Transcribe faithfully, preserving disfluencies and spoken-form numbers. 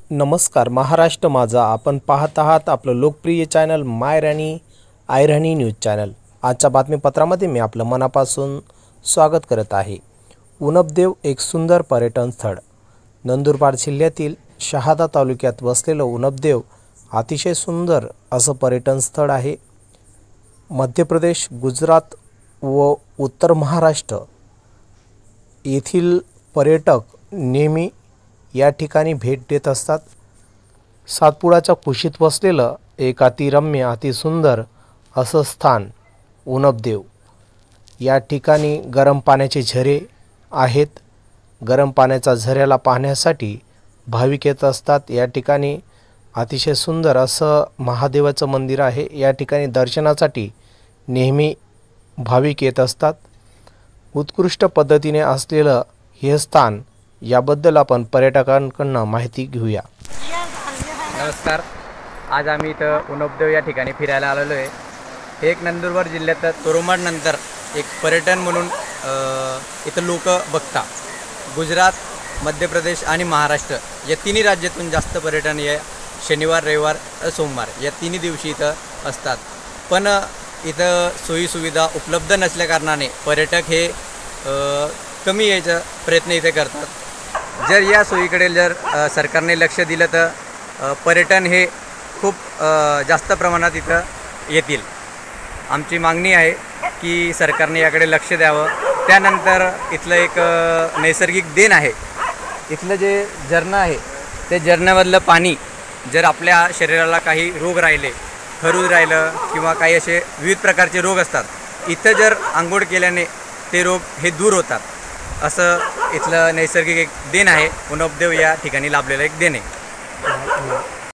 नमस्कार महाराष्ट्र माझा. आपण पाहत आहात आपलं लोकप्रिय चॅनल माय राणी आय राणी न्यूज चॅनल. आजच्या बातमीपत्रामध्ये मी आपलं मनापासून स्वागत करत आहे. उनबदेव एक सुंदर पर्यटन स्थळ. नंदुरबार जिल्ह्यातील शहादा तालुक्यात वसलेलं उनबदेव अतिशय सुंदर असं पर्यटन स्थळ आहे. मध्य प्रदेश, गुजरात व उत्तर महाराष्ट्र येथील पर्यटक नेहमी या ठिकाणी भेट देत असतात. सातपुडाच्या कुशीत वसलेलं एक अतिरम्य अतिसुंदर असं स्थान उनबदेव. या ठिकाणी गरम पाण्याचे झरे आहेत. गरम पाण्याचा झऱ्याला पाहण्यासाठी भाविक येत असतात. या ठिकाणी अतिशय सुंदर असं महादेवाचं मंदिर आहे. या ठिकाणी दर्शनासाठी नेहमी भाविक येत असतात. उत्कृष्ट पद्धतीने असलेलं हे स्थान, याबद्दल आपण पर्यटकांकडून माहिती घेऊया. नमस्कार. आज आम्ही इथं उनबदेव या ठिकाणी फिरायला आलेलो आहे. हे एक नंदुरबार जिल्ह्यात तोरमाड नंतर एक पर्यटन म्हणून इथं लोक बघतात. गुजरात, मध्य प्रदेश आणि महाराष्ट्र या तिन्ही राज्यातून जास्त पर्यटन हे शनिवार, रविवार, सोमवार या तिन्ही दिवशी इथं असतात. पण इथं सोयीसुविधा उपलब्ध नसल्याकारणाने पर्यटक हे कमी यायचा प्रयत्न इथे करतात. जर या सोयीकडे जर सरकारने लक्ष दिलं तर पर्यटन हे खूप जास्त प्रमाणात इथं येतील. आमची मागणी आहे की सरकारने याकडे लक्ष द्यावं. त्यानंतर इथलं एक नैसर्गिक देण आहे. इथलं जे झरणं आहे ते झरण्यामधलं पाणी जर आपल्या शरीराला काही रोग राहिले, खरूज राहिलं किंवा काही असे विविध प्रकारचे रोग असतात, इथं जर आंघोळ केल्याने ते रोग हे दूर होतात. असं इथलं नैसर्गिक एक देण आहे. उनबदेव या ठिकाणी लाभलेलं एक देण आहे.